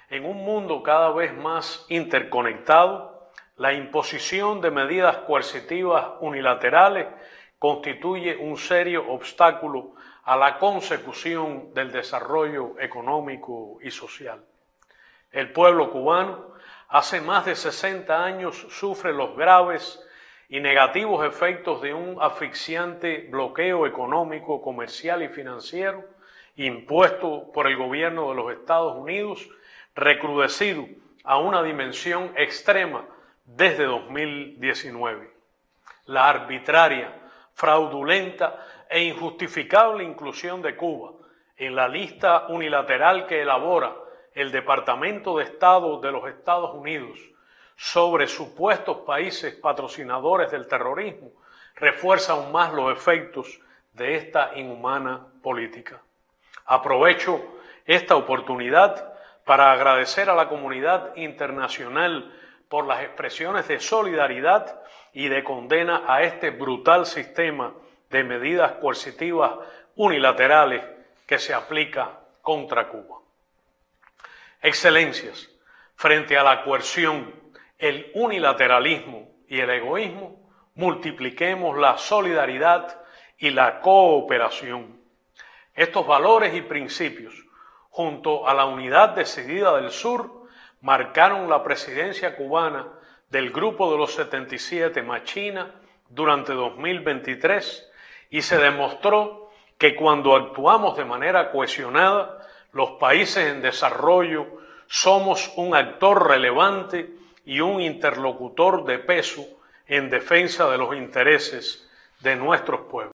En un mundo cada vez más interconectado, la imposición de medidas coercitivas unilaterales constituye un serio obstáculo a la consecución del desarrollo económico y social. El pueblo cubano hace más de 60 años sufre los graves y negativos efectos de un asfixiante bloqueo económico, comercial y financiero impuesto por el gobierno de los Estados Unidos, recrudecido a una dimensión extrema desde 2019. La arbitraria, fraudulenta e injustificable inclusión de Cuba en la lista unilateral que elabora el Departamento de Estado de los Estados Unidos sobre supuestos países patrocinadores del terrorismo refuerza aún más los efectos de esta inhumana política. Aprovecho esta oportunidad para agradecer a la comunidad internacional por las expresiones de solidaridad y de condena a este brutal sistema de medidas coercitivas unilaterales que se aplica contra Cuba. Excelencias, frente a la coerción, el unilateralismo y el egoísmo, multipliquemos la solidaridad y la cooperación. Estos valores y principios, junto a la unidad decidida del sur, marcaron la presidencia cubana del Grupo de los 77 más China durante 2023 y se demostró que cuando actuamos de manera cohesionada, los países en desarrollo somos un actor relevante y un interlocutor de peso en defensa de los intereses de nuestros pueblos.